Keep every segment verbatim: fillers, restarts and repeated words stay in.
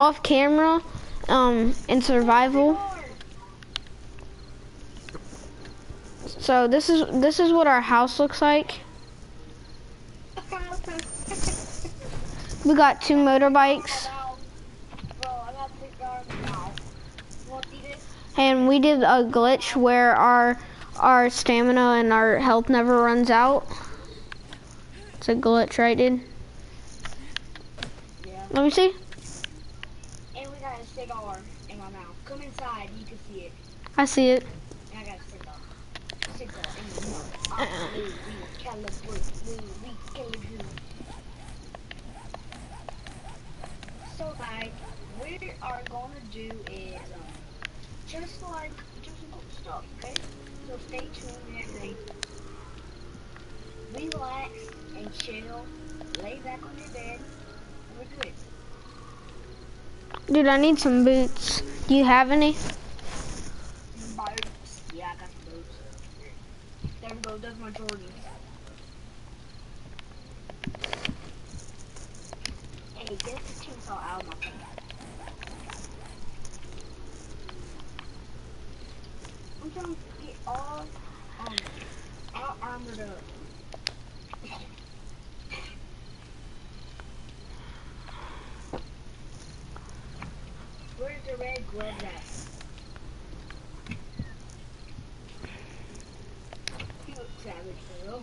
off camera, um, in survival. So this is this is what our house looks like. We got two motorbikes. And we did a glitch where our our stamina and our health never runs out. It's a glitch, right, dude? Yeah. Let me see. And we got a cigar in my mouth. Come inside, you can see it. I see it. And I got a cigar. Cigar in my mouth. Ah, we, we calibrate, we, we calibrate. So, guys, we are gonna do is um, just like just some cool stuff, okay? So stay tuned and everything. Relax and chill. Lay back on your bed. And we're good. Dude, I need some boots. Do you have any? Boots. Yeah, I got some boots. There we go. Those are my Jordans. Hey, get the chainsaw out of my face. I'm trying to get all um all armored up. Where's the red gloves at? You look savage, girl.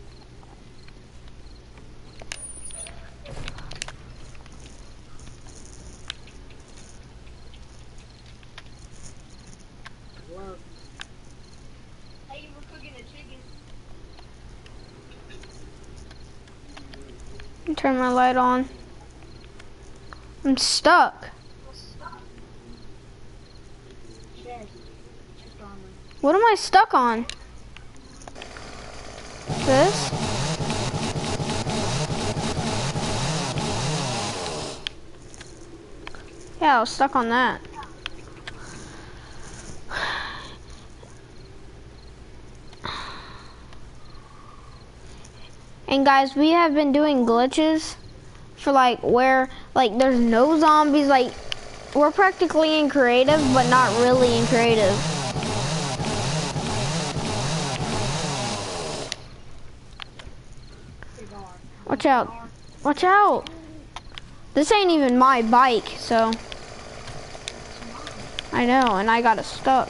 Gloves. Hey, we're cooking a chicken. Turn my light on. I'm stuck. Chest. Chest armor. What am I stuck on? This? Yeah, I was stuck on that. And guys, we have been doing glitches for like where like there's no zombies. Like we're practically in creative, but not really in creative. Watch out. Watch out. This ain't even my bike, so. I know, and I got it stuck.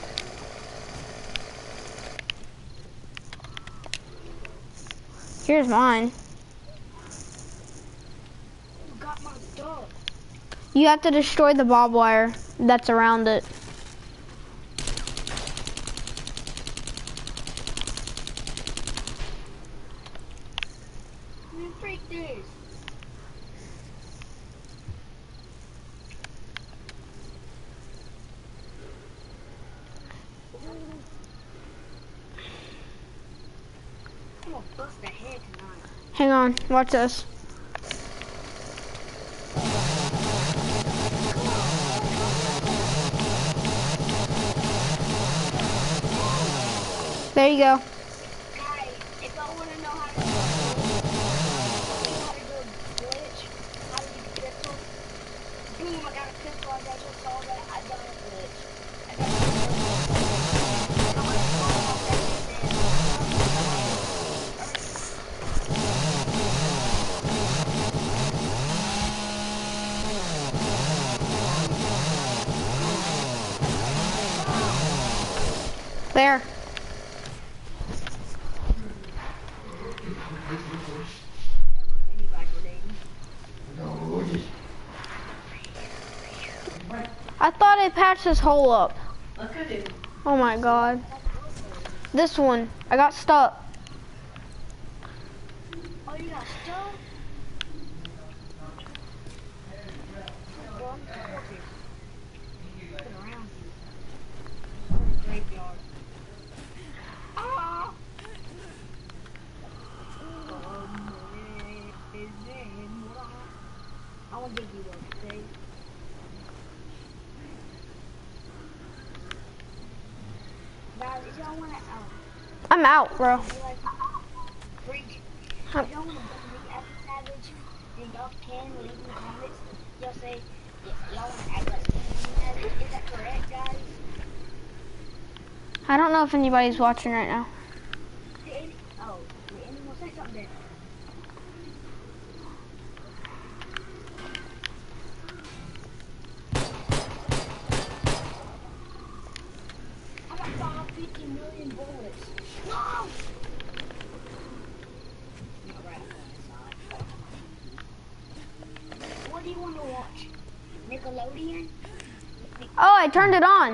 Here's mine. You got my stuff. You have to destroy the barbed wire that's around it. Man, freak this. I'm gonna bust a head tonight. Hang on, watch this. There you go. Guys, if I want to know how to do how to do a glitch, how to use pistols, boom, I got a pistol, I got just saw that, I done a glitch. I got a glitch. I'm gonna fall off that There. I thought it patched this hole up. Look at it. Oh my god. This one, I got stuck. Oh, you got stone? Graveyard. Ah! I want to give you one, okay? Guys, if y'all want to out, I'm out, bro. like, freak, if Huh. y'all want to book me as a savage, then y'all can leave in the comments. Y'all say, y'all want to I don't know if anybody's watching right now. Did any, oh, did anyone say something there? I got five fifty million bullets. No! Alright, what do you want to watch? Nickelodeon? Oh, I turned it on.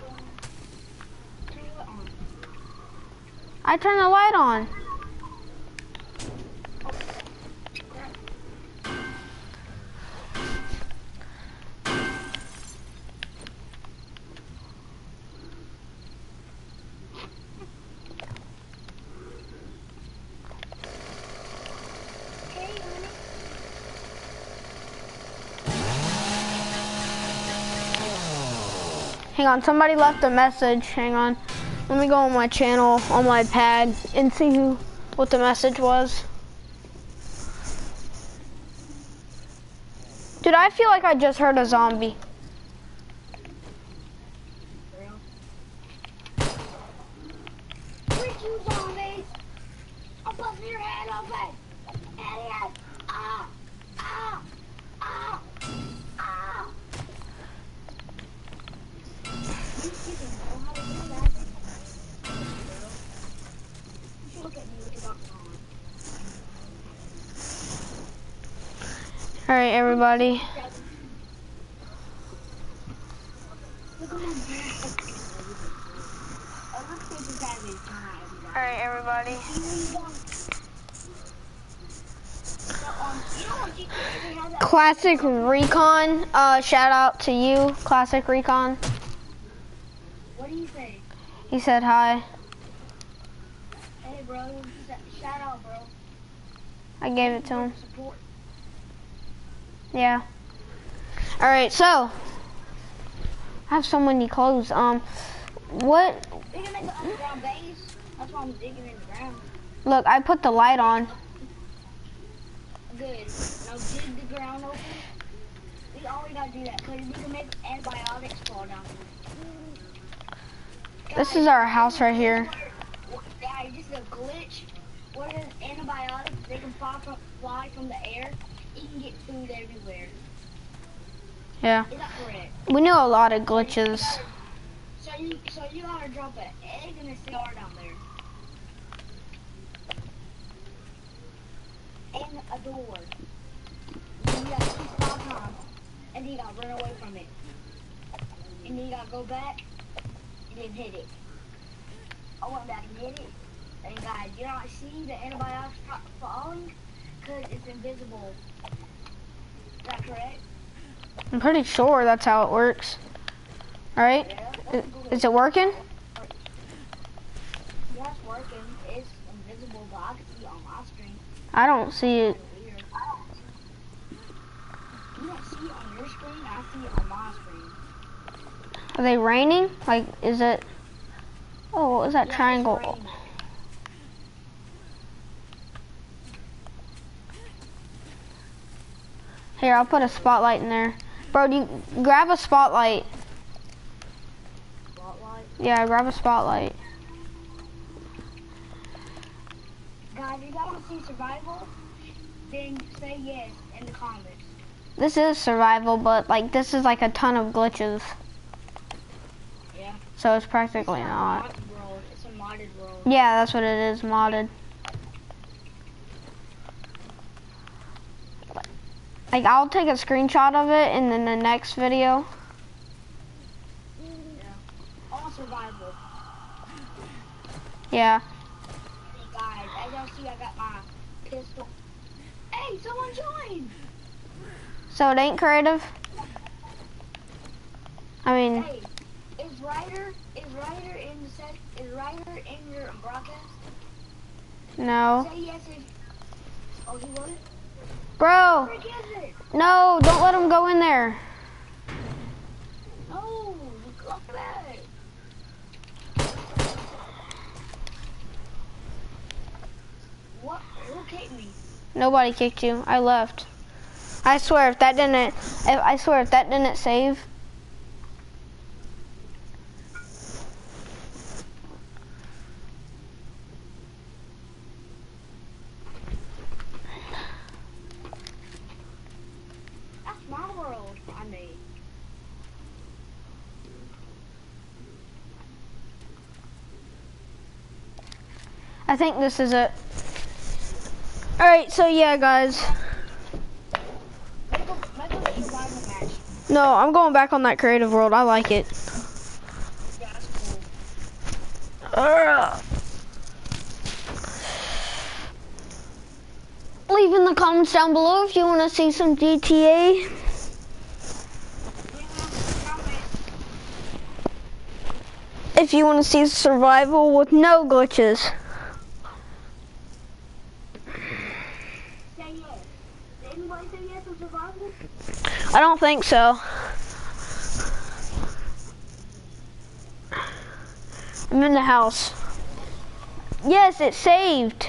Turn it on. I turned the light on. Hey, honey. Hang on, somebody left a message. Hang on. Let me go on my channel, on my pad, and see who, what the message was. Dude, I feel like I just heard a zombie. Freak you zombies! I'm busting your head open! Idiot! Ah! Ah! Ah! Ah! You even know how to do that? You look at me with your box on. All right, everybody. Look at my back. Oh, let's take this out of his time. All right, everybody. Classic Recon. Uh, shout out to you, Classic Recon. What do you think? He said hi. Hey, bro. Shout out, bro. I gave it to him. Support. Yeah. All right, so I have so many clothes. Um, what? We can make an underground base. That's why I'm digging in the ground. Look, I put the light on. Good. Now dig the ground open. We already gotta do that because we can make antibiotics fall down. This is our house right here. Guys, this is a glitch. Where there's antibiotics, they can fly from, fly from the air. You can get food everywhere. Yeah. Is that correct? We know a lot of glitches. So you, so you gotta drop an egg and a cigar down there. And a door. And you gotta shoot five times. And then you gotta run away from it. And then you gotta go back and then hit it. I went back and hit it. And guys, you don't see the antibiotics falling because it's invisible. Is that correct? I'm pretty sure that's how it works. All right? Yeah. Is, is it working? Yeah, it's working. It's invisible, but I can see it on my screen. I don't see it. Weird. You don't see it on your screen, I see it on my screen. Are they raining? Like, is it? Oh, what was that Yeah, it's triangle? raining. Here, I'll put a spotlight in there. Bro, do you grab a spotlight? Spotlight. Yeah, grab a spotlight. Guys, if you guys want to see survival, then say yes in the comments. This is survival, but like this is like a ton of glitches. Yeah. So it's practically It's a not. modded world. It's a modded world. Yeah, that's what it is, modded. Like, I'll take a screenshot of it and then the next video. Yeah. All survival. Yeah. Hey guys, as y'all see, I got my pistol. Hey, someone joined! So it ain't creative? I mean, Hey, is Ryder, is Ryder in the set, is Ryder in your broadcast? no. Say yes if, oh, he wasn't? Bro, Where is it? no, don't let him go in there. No, look at that. What? Who kicked me? Nobody kicked you. I left. I swear if that didn't, if, I swear if that didn't save. I think this is it. All right, so yeah, guys. Make a, make a survival match. No, I'm going back on that creative world. I like it. Yeah, that's cool. Uh, leave in the comments down below if you want to see some G T A. Yeah, comment. If you want to see survival with no glitches. Say yes. Did anybody say yes on survival? I don't think so. I'm in the house. Yes, it saved.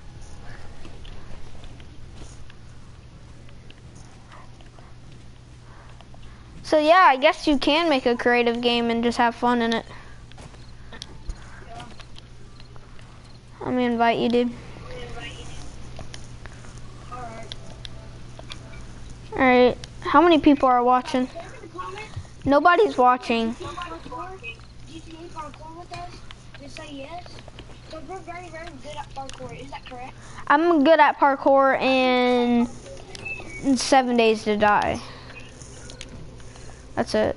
So yeah, I guess you can make a creative game and just have fun in it. Yeah. Let me invite you, dude. Alright. Alright, how many people are watching? Say in the comments. Nobody's watching. Parkour, G T A parkour with us? Just say yes. So we're very, very good at parkour. Is that correct? I'm good at parkour and in seven days to die. That's it.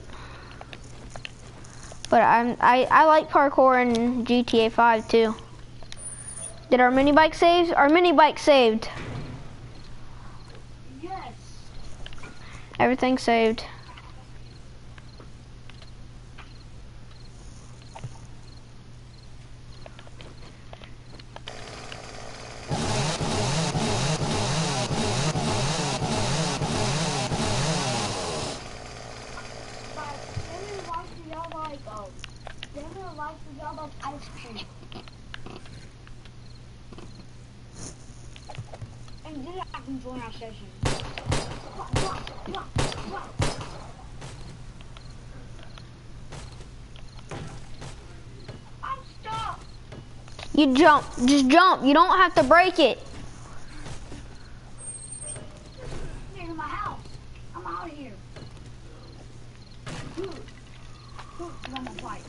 But I'm I, I like parkour in G T A five too. Did our mini bike save? Our mini bike saved. Yes. Everything saved. But David likes to yell like, oh, David likes to yell like ice cream. And then I can join our session. Wah, wah, wah, wah. I'm stuck. You jump. Just jump. You don't have to break it. Here's my house. I'm out of here. Dude. Dude, I'm on my bike.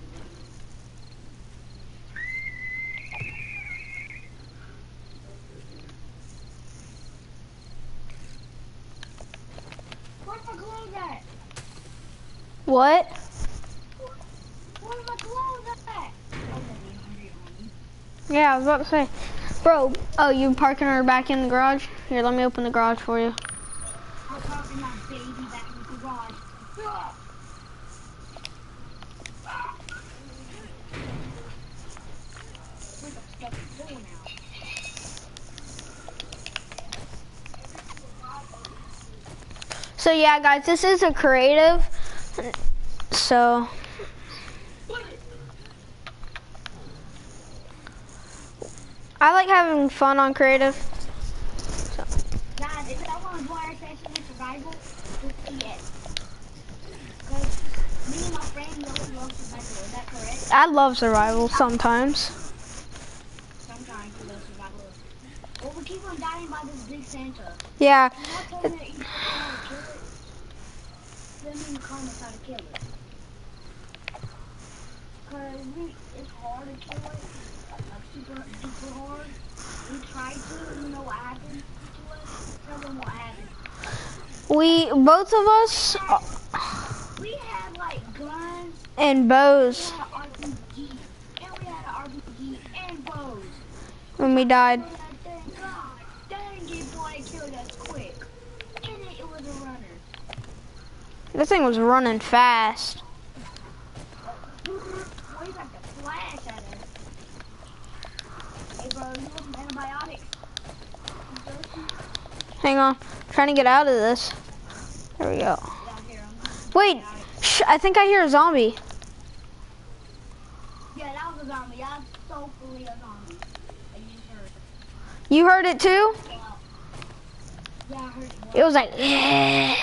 Where's my clothes at? What? Where's my clothes at? Yeah, I was about to say. Bro, oh, you parking her back in the garage? Here, let me open the garage for you. I'm parking my baby back in the garage. Ugh. We're stuck in the door now. So yeah, guys, this is a creative. So I like having fun on creative. Guys, if y'all want to join our session with survival, just say yes. Because me and my friend really love survival. Is that correct? I love survival sometimes. Sometimes we love survival. Well, we keep on dying by this big Santa. Yeah. I'm not telling you how to kill it. Send me in the comments how to kill it. Because it's hard to kill it. Like super, super hard. We tried to, you know what happened to us? Tell them what happened. We, both of us, uh, We had like guns, and we bows had an R P G, and we had an R P G and bows. when we died. So that thing, God, dang it, boy, it killed us quick. And it, it was a runner. This thing was running fast. Boy, you got the flash at us. Hey, bro, you want some antibiotics? You thirsty? Hang on, I'm trying to get out of this. There we go. Yeah, here, I'm Wait, shh, I think I hear a zombie. Yeah, that was a zombie. That was so fully a zombie. I just heard. You heard it too? Yeah, yeah I heard it. It was like, eh.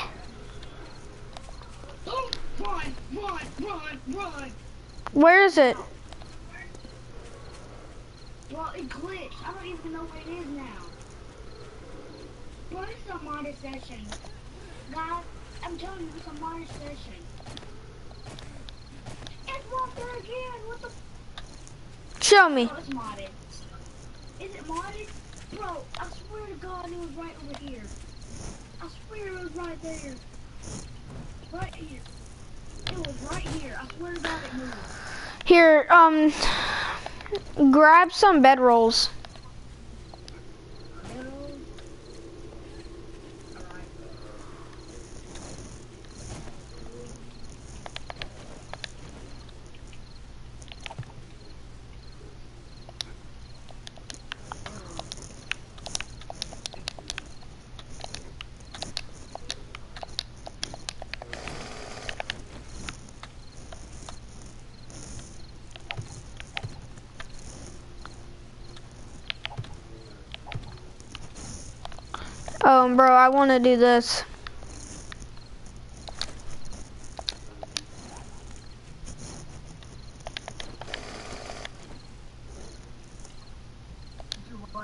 Oh, run, run, run, run. Where is it? Well, it glitched. I don't even know where it is now. Bro, it's a modded session. Guys, I'm telling you, it's a modded session. It's walked there again. What the? Show me. Oh, it's modded. Is it modded? Bro, I swear to God it was right over here. I swear it was right there. Right here. It was right here. I swear to God it moved. Here, um, grab some bedrolls. Bedrolls? Alright. Um, bro, I want to do this. Do what?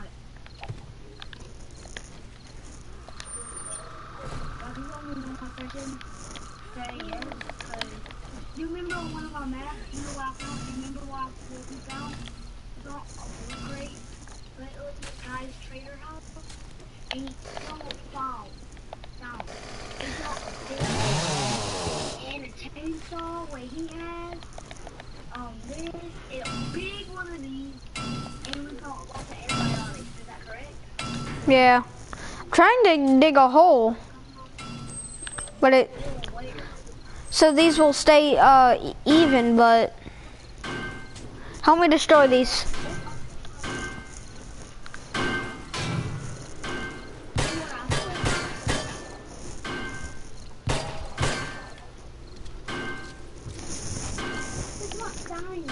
Well, you want me to do my session? Say yes, because you remember one of our maps? You know what I found? You remember what, what we found? We found a wood crate, but it was this guy's trader house, and he found, found, found, he found a big and a chainsaw where he has, um, this, and a big one of these, and we found lots of antibiotics. Is that correct? Yeah. I'm trying to dig a hole. But it, Oh, wait. so these will stay uh, e- even, but help me destroy these. It's not dying.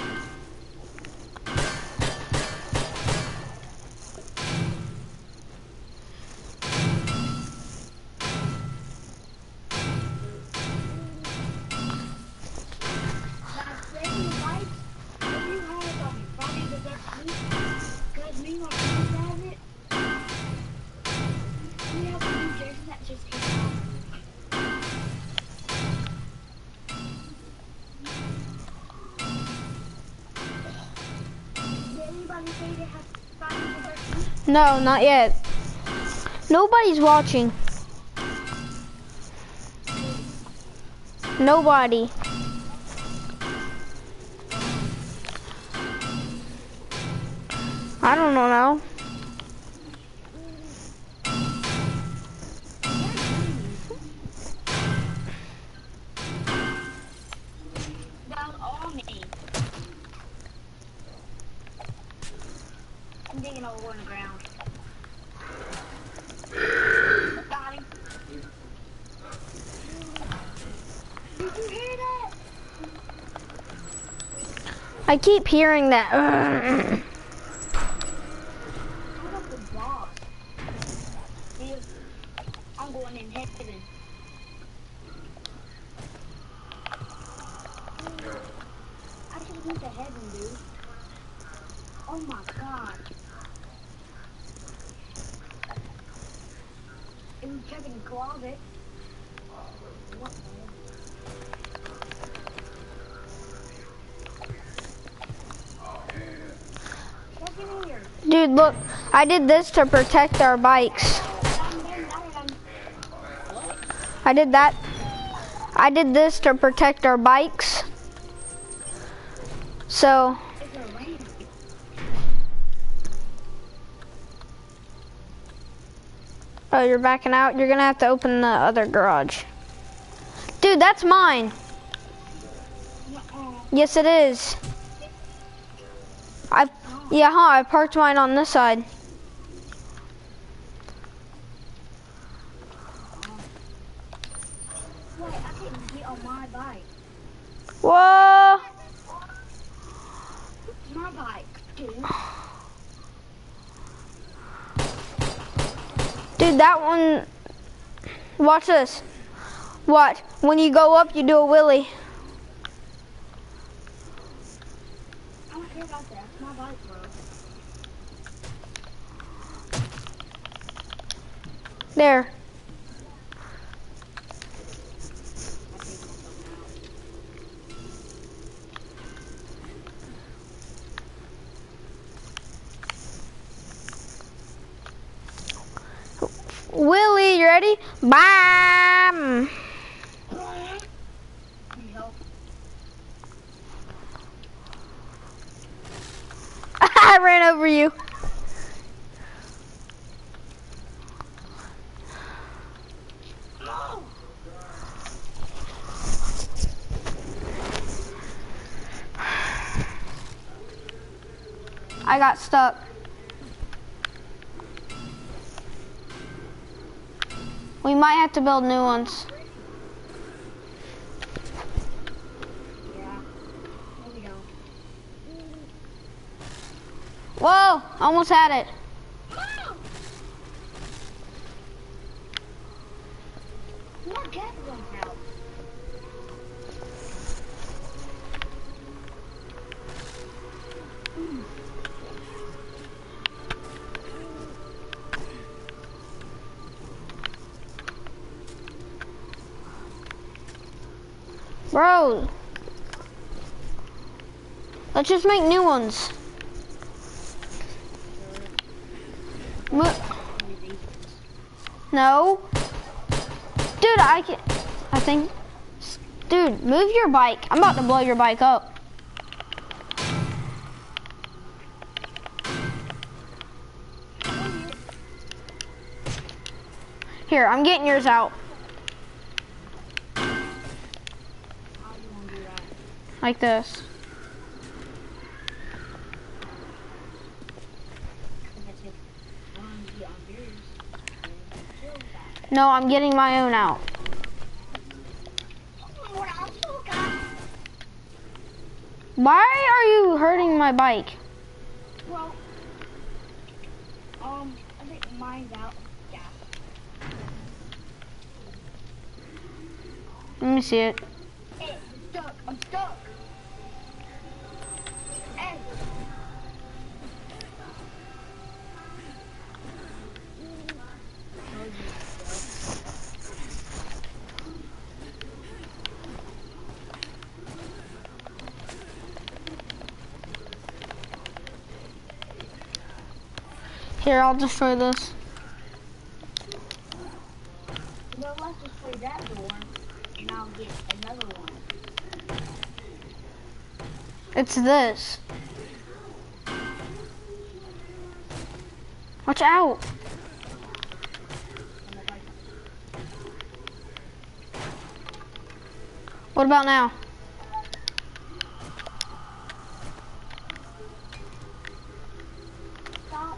Like, saving life, if you have um, Friday the thirteenth, because me and my friends have it, we have a new Jason that just came out. Did anybody say they have Friday the thirteenth? No, not yet. Nobody's watching. Nobody. I don't know. That was all me. I'm digging a hole in the ground. Got him. Did you hear that? I keep hearing that. I got the boss. Dude, I'm going in heaven. I just went to heaven, dude. Oh my god. It was checking the closet. What the hell? Check in here. Dude, look. I did this to protect our bikes. Done, done, done, done. What? I did that. I did this to protect our bikes. So, It's a rain. oh, you're backing out? You're gonna have to open the other garage. Dude, that's mine. Uh-uh. Yes, it is. I, yeah, huh, I parked mine on this side. Wait, I can't get on my bike. Whoa. My bike, dude. Dude, that one, watch this. Watch, when you go up, you do a wheelie. I don't care about that. It's my bike, bro. There. Ready? Bam! I ran over you. I got stuck. We might have to build new ones. Yeah. There we go. Whoa, almost had it. More gas runs out. Bro, let's just make new ones. Mo no. Dude, I can, I think, dude, move your bike. I'm about to blow your bike up. Here, I'm getting yours out. Like this. No, I'm getting my own out. Why are you hurting my bike? Well, um, I think mine's out. Yeah. Let me see it. Hey, I'm stuck. I'm stuck. Hey. Here, I'll destroy this. Well, let's destroy that door, and I'll get another one. It's this. Watch out. What about now? Stop.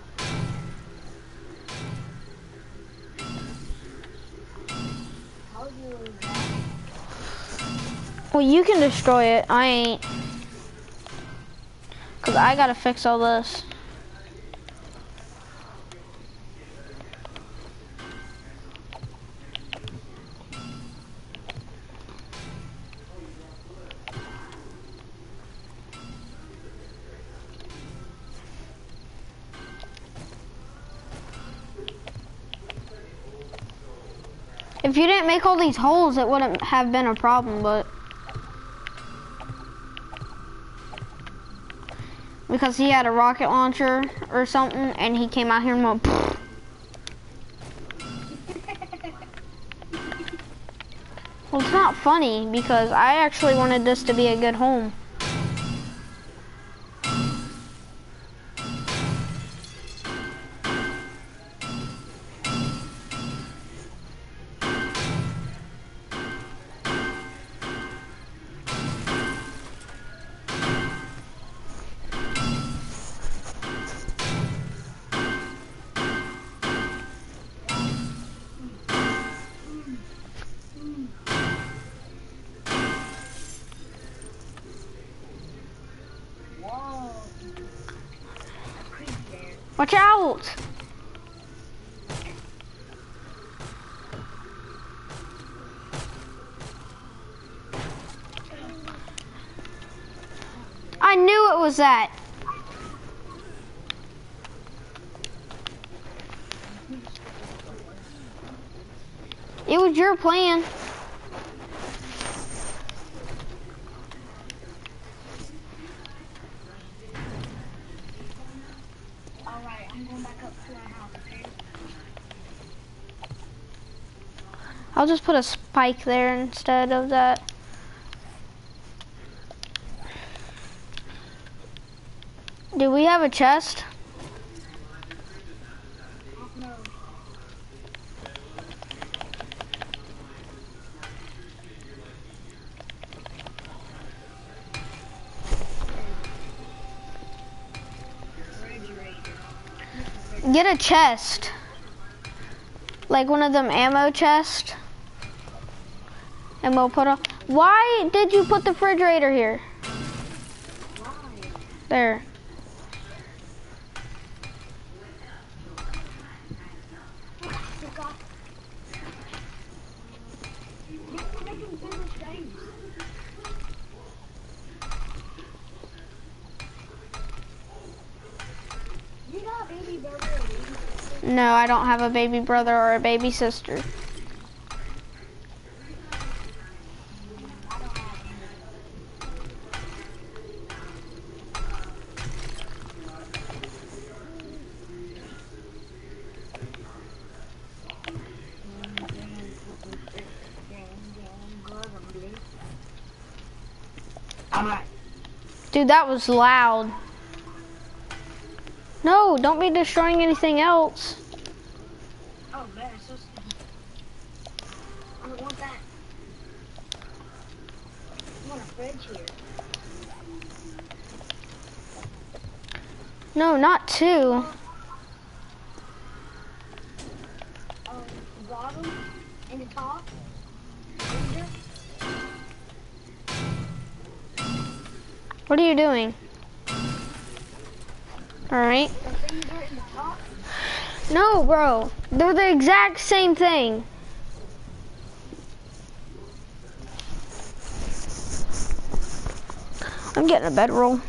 How do you lose that? Well, you can destroy it. I ain't. Cause I gotta fix all this. If you didn't make all these holes, it wouldn't have been a problem, but because he had a rocket launcher or something, and he came out here and went, pfft. Well, it's not funny because I actually wanted this to be a good home. Whoa. That's creepy there. Watch out! I knew it was that. It was your plan. Alright, I'm going back up to our house, okay? I'll just put a spike there instead of that. Do we have a chest? No. Get a chest. Like one of them ammo chests. And we'll put a... Why did you put the refrigerator here? Why? There. You got a baby brother or a baby sister? No, I don't have a baby brother or a baby sister. I don't have Alright. Dude, that was loud. No, don't be destroying anything else. Oh man, it's so sticky. I don't want that. I want a fridge here. No, not two. Um, the bottom and the top. Freezer. What are you doing? All right. The freezer and the top. No, bro. They're the exact same thing. I'm getting a bedroll.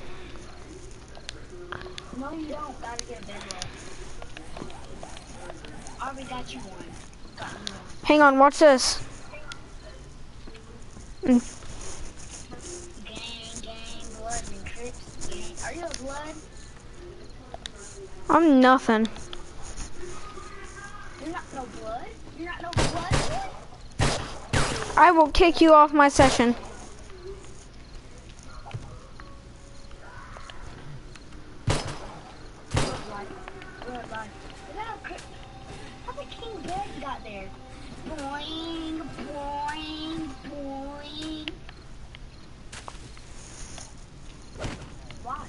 No, you don't. Gotta get a bedroll. I already got you one. Got you one. Hang on, watch this. Mm. Gang, gang, blood and Crips. Gang. Are you a blood? I'm nothing. You're not no blood. You're not no blood. I will kick you off my session. King Bear got there. Boing, boing, boing. Why?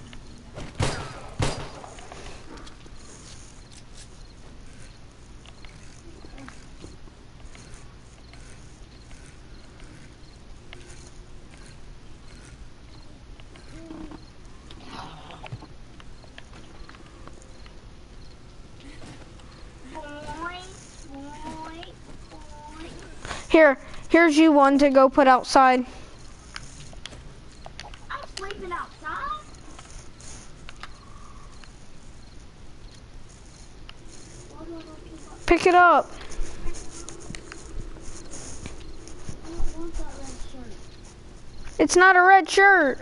Here, here's you one to go put outside. I'm sleeping outside. Pick it up. I don't want that red shirt. It's not a red shirt.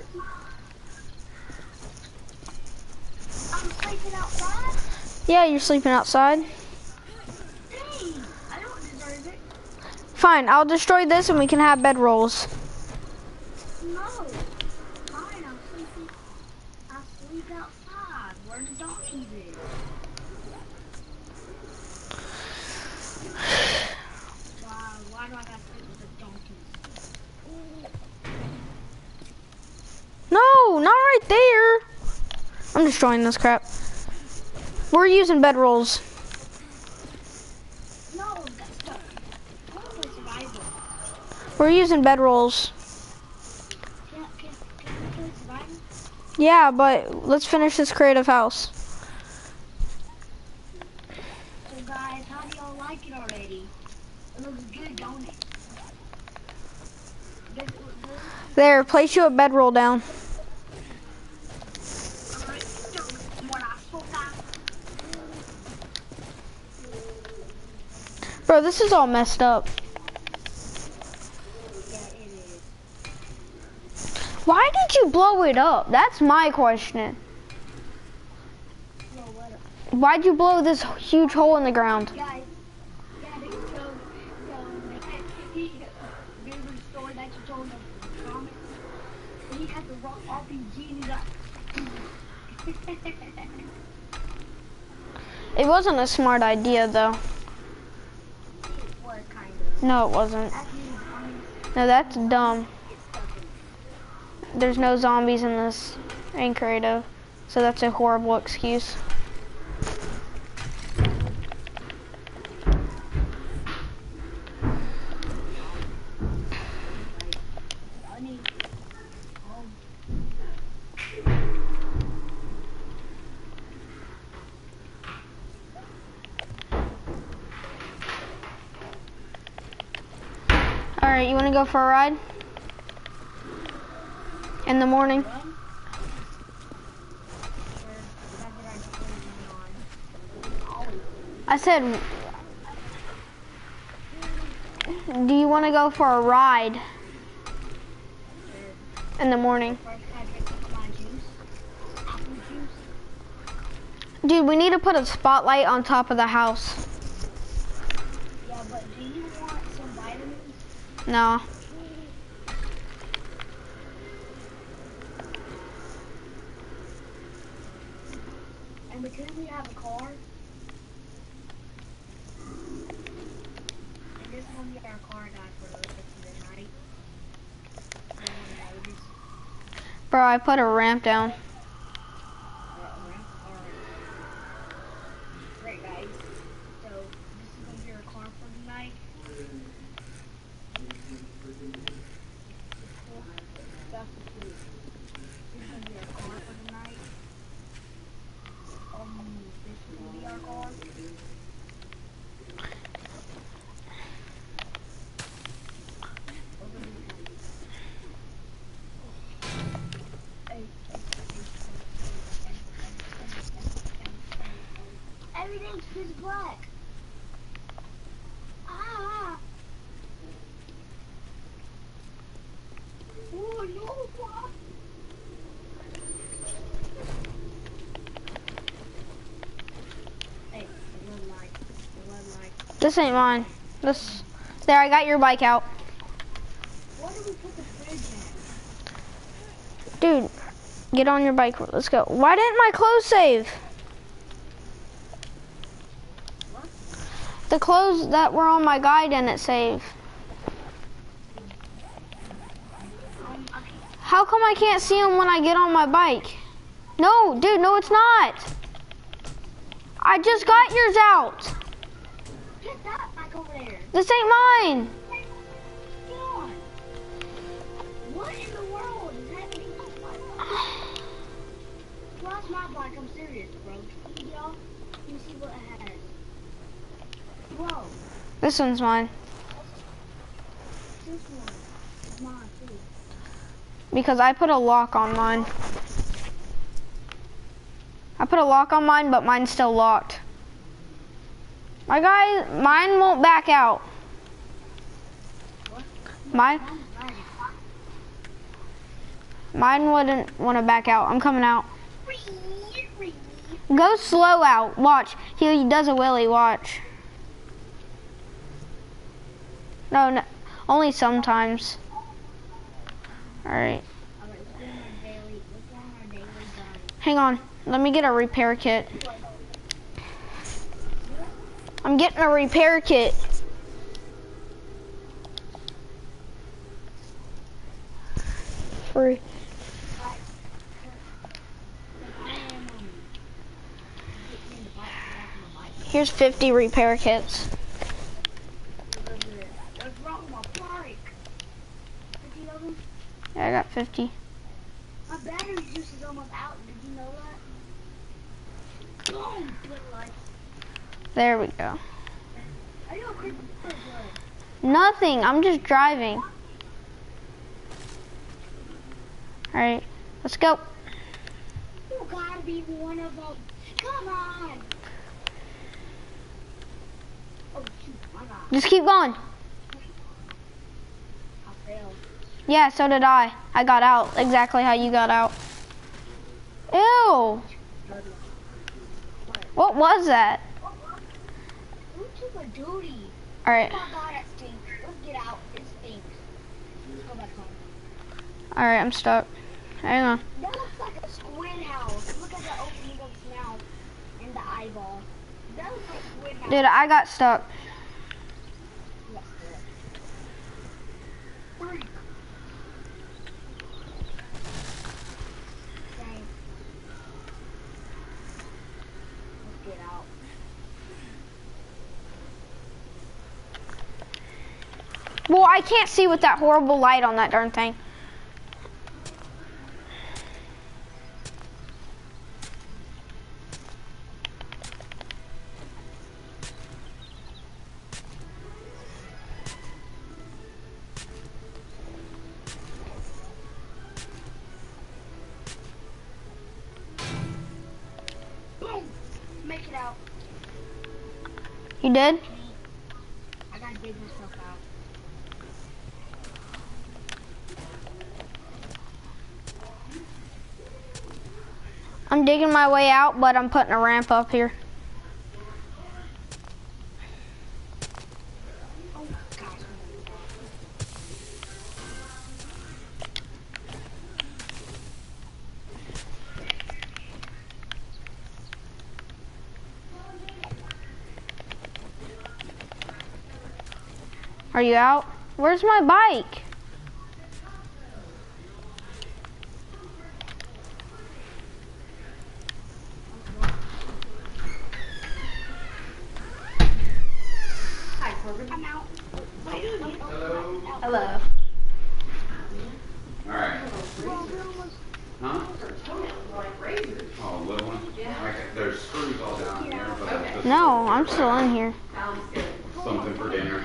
I'm sleeping outside? Yeah, you're sleeping outside. Dang, I don't deserve it. Fine, I'll destroy this and we can have bedrolls. No. Fine, I'm sleeping. I sleep outside. Where the donkeys is? Why, why do I gotta sleep with the donkeys? No, not right there. I'm destroying this crap. We're using bedrolls. No, that's stuff. I want to play survival. We're using bedrolls. Can, can, can we play survival? Yeah, but let's finish this creative house. So guys, how do y'all like it already? It looks good, don't it? Does it look good? There, place you a bedroll down. Alright, so what I spoke out. Bro, this is all messed up. Yeah, it is. Why did you blow it up? That's my question. Well, what up? Why'd you blow this huge hole in the ground? Guys, guys, so, so, he had the wrong R P G and he got... It wasn't a smart idea though. It was kind of. No, it wasn't. No, that's dumb. There's no zombies in this in creative, so that's a horrible excuse. Alright, you want to go for a ride? In the morning? I said, do you want to go for a ride in the morning? Dude, we need to put a spotlight on top of the house. Yeah, but do you want some vitamins? No. And because we have a car, and this one be our car guy for the rest of the night. Bro, I put a ramp down. Great guys. So this is gonna be our car for the night. That's the food. This is gonna be our car for the night. Um, this will be our car. Everything's pitch black. Ah! Oh no! Hey, the red light. The red light. This ain't mine. This, there, I got your bike out. Where do we put the fridge Dude, get on your bike, let's go. Why didn't my clothes save? What? The clothes that were on my guide didn't save. Um, okay. How come I can't see them when I get on my bike? No, dude, no it's not. I just got yours out. Get that back over there. This ain't mine. Get on. What in the world is happening on my bike? Well, that's my bike. I'm serious, bro. Y'all, let me see what it has. Bro, This one's mine. this one is mine too. Because I put a lock on mine. I put a lock on mine, but mine's still locked. My guy, mine won't back out. What? Mine, I'm riding. mine wouldn't want to back out. I'm coming out. Go slow out. Watch. He does a wheelie. Watch. No, no, only sometimes. All right. Alright, let's go on our daily, let's go on our daily diet. Hang on. Let me get a repair kit. I'm getting a repair kit. Free. Here's fifty repair kits. What's wrong with my bike? fifty of them? Yeah, I got fifty. My battery juice is almost out. Did you know that? Boom! Good life. There we go. Are you a Christmas or what? Nothing. I'm just driving. All right, let's go. You gotta be one of them. Come on! Oh shoot, my God. Just keep going. I failed. Yeah, so did I. I got out exactly how you got out. Ew. What was that? Who took a duty? All right. Oh my God, that stinks. Let's get out. It stinks. Let's go back home. All right, I'm stuck. Hang on. That looks like a squid house. Look at the opening of its mouth and the eyeball. That looks like a squid house. Dude, I got stuck. You got stuck. Freak. Dang. Let's get out. Well, I can't see with that horrible light on that darn thing. Boom. Make it out. You did? I gotta dig myself out. I'm digging my way out, but I'm putting a ramp up here. Oh gosh. Are you out? Where's my bike? Hi, Corbin. I'm out. Hello. Hello. All right. Well, we're almost. Huh? Oh, little one? Yeah. Okay. There's screws all down here, but that's just No, I'm still in here. Sounds good. something for dinner.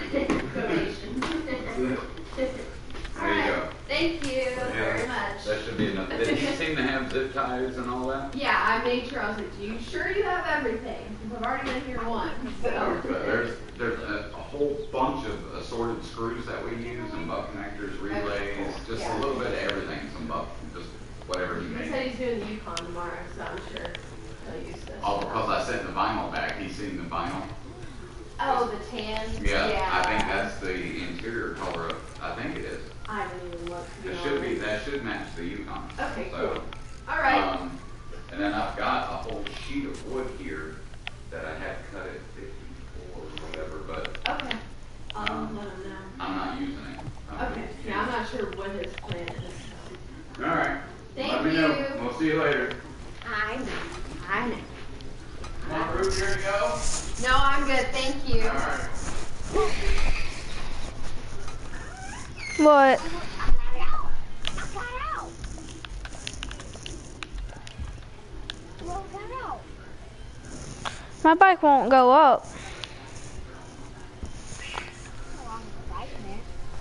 There you go. Thank you very much. That should be enough. Did you seem to have zip ties and all that? Yeah, I made sure. I was like, "Do you sure you have everything? I've already been here once." So. There's there's a, a whole bunch of assorted screws that we use and butt connectors, relays, just a little bit of everything, some butt, just whatever you He need. said he's doing the Yukon tomorrow, so I'm sure he'll use this. Oh, because I sent the vinyl back. He's seen the vinyl. Oh, the tan. Yeah, I think that's the interior color of. I think it is. I haven't even looked. to It be should be. honest. That should match the Yukon. Okay, So, cool. All right. Um, and then I've got a whole sheet of wood here that I had cut at fifty-four or whatever, but Okay. I'll um, let him know. I'm not using it. I'm Okay. using Yeah, I'm it. not sure what his plan is. All right. Thank Let me know. you. We'll see you later. I know. I know. Come on, Ruth, here to go. No, I'm good. Thank you. All right. What? I got out. I got out. Well, I got out. My bike won't go up. How long is the bike, man?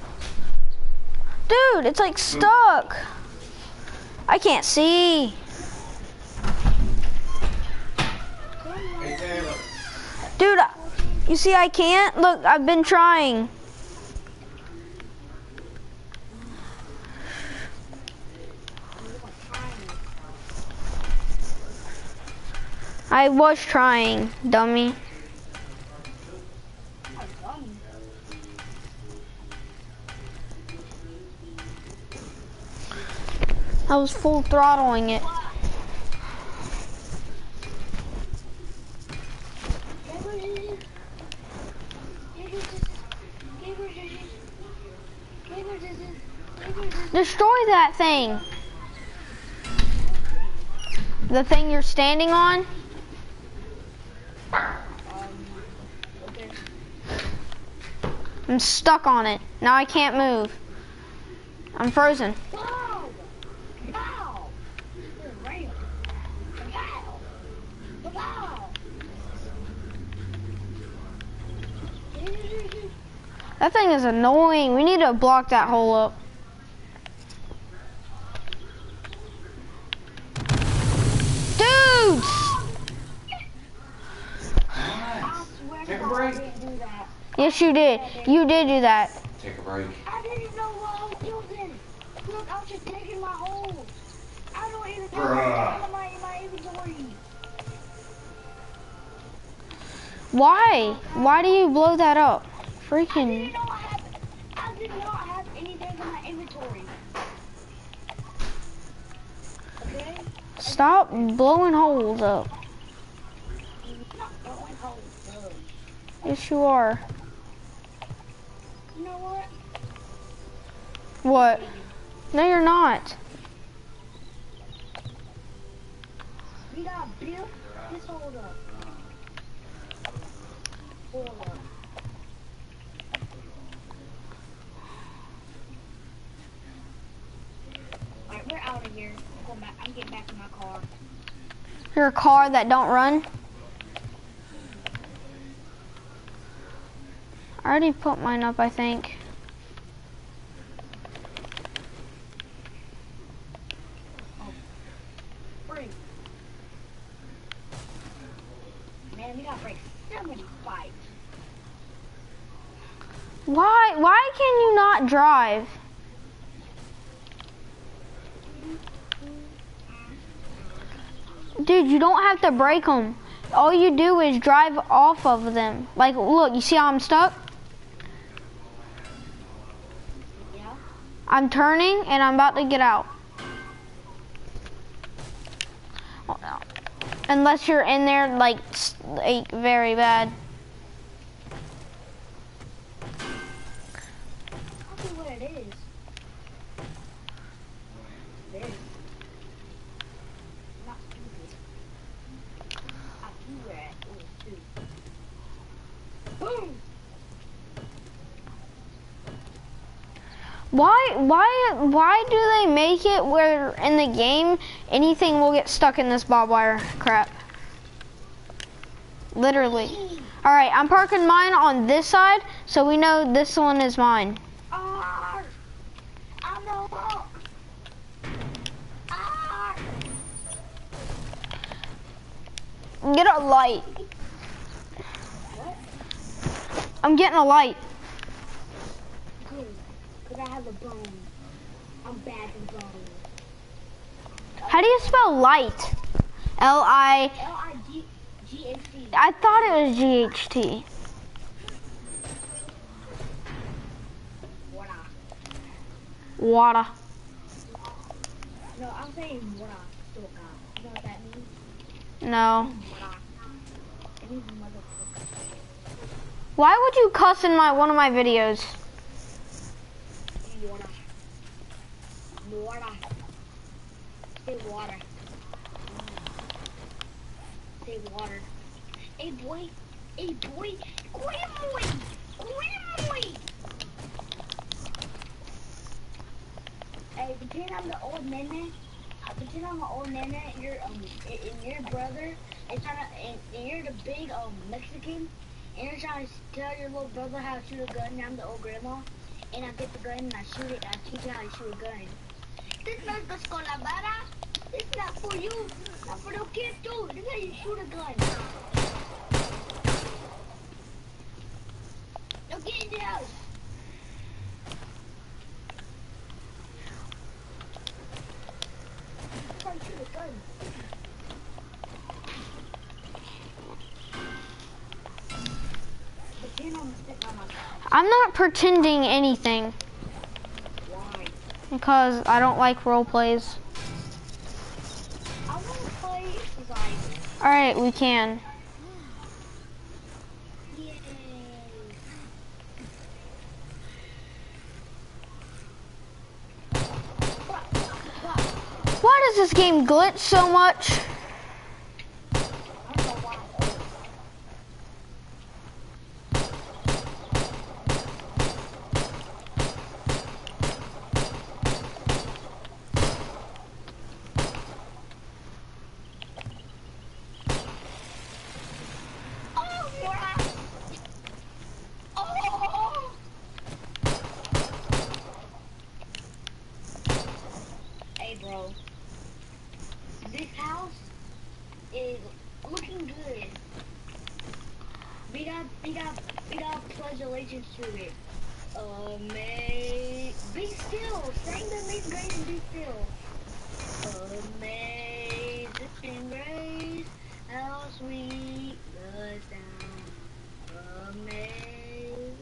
Dude, it's like stuck. I can't see. Hey, Taylor. Dude, I- you see I can't? Look, I've been trying. I was trying, dummy. I was full throttling it. Destroy that thing. The thing you're standing on? I'm stuck on it. Now I can't move. I'm frozen. Wow! Wow! Wow! Wow! That thing is annoying. We need to block that hole up. Dudes! I swear Take to a God, I break. didn't do that. Yes, you did. You did do that. Take a break. I didn't know what I was using. Look, I was just taking my holes. I don't even know Bruh. what's in my, in my inventory. Why? Why do you blow that up? I didn't Freaking. know I had. I did not have anything in my inventory. Stop blowing holes up. I'm not blowing holes up. Yes, you are. You know what? What? No, you're not. We got built. Just hold up. Hold up. Alright, we're out of here. I'm going back. I'm getting back in my car. You're a car that don't run. I already put mine up, I think. Break. Man, we gotta break so many fights. Why? Why can you not drive? Dude, you don't have to break them. All you do is drive off of them. Like, look, you see how I'm stuck? Yeah? I'm turning and I'm about to get out. Unless you're in there, like, s- like very bad. I'll see what it is. It is. Not stupid. I see where it is too. Boom! Why, why, why do they make it where in the game anything will get stuck in this barbed wire crap? Literally. All right, I'm parking mine on this side, so we know this one is mine. Ah! I'm the hook! Ah! Get a light. What? I'm getting a light. Good. Because I have a bone. I'm bad with bones. How do you spell light? L I. L I G G H T. I thought it was G H T. Water. Water. No, I'm saying water. Soka. You know what that means? No. Water. It means motherfucker. Why would you cuss in my one of my videos? Water. Water. Say water. Say water. Hey boy. Hey boy. Grandboy. Grandboy. Hey, pretend I'm the old nene. Uh, pretend I'm the old nene. And you're um, and, and your brother is trying to, and, and you're the big um Mexican, and you're trying to tell your little brother how to shoot a gun. And I'm the old grandma, and I get the gun and I shoot it. And I teach you how to shoot a gun. This is not the escolamara. This is not for you. Not for the kids too. This is how you shoot a gun. Now get in the house. This is how you shoot a gun. Pretend I'm sitting on my couch. I'm not pretending anything Why? because I don't like role plays. I want to play like, All right, we can. yay. Why does this game glitch so much? I don't know why. Oh, Nora! Oh! Hey, bro. This house is looking good. We got, we got, we got pledge allegiance to it. Amazing. Be still. Sing the Amazing Grace and be still. Amazing Grace, how sweet the sound. Amazing,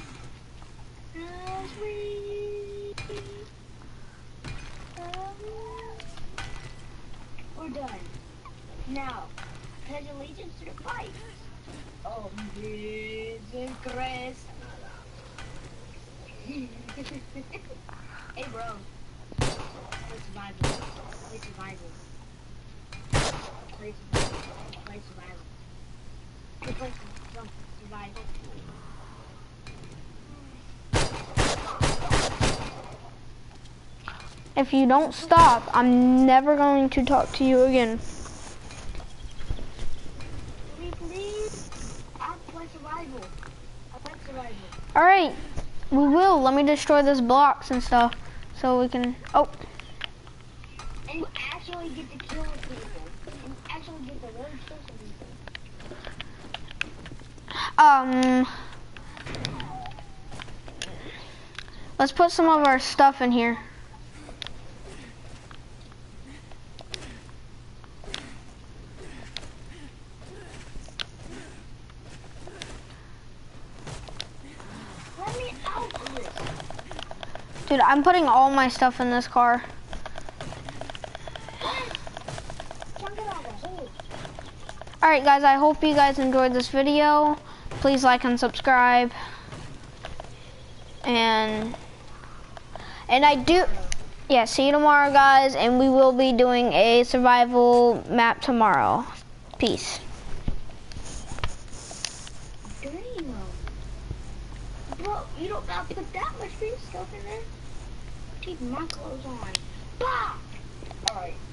how sweet. How sweet. we're done. Now, pledge allegiance to the flag. Oh, Jesus Christ. Hey, bro. Play survival. Play survival. Play survival. Play survival. Play play some survival. If you don't stop, I'm never going to talk to you again. Please, please. I play survival. I play survival. All right, we will. Let me destroy this blocks and stuff so we can. Oh, And you actually get to kill people. And actually get to really kill some people. um, let's put some of our stuff in here. Let me out of this. Dude, I'm putting all my stuff in this car. Chunk it out of the hole. All right, guys, I hope you guys enjoyed this video. Please like and subscribe. And and I do, yeah, see you tomorrow, guys, and we will be doing a survival map tomorrow. Peace. Damn. Bro, you don't gotta put that much free stuff in there. Keep my clothes on. Bah! Alright.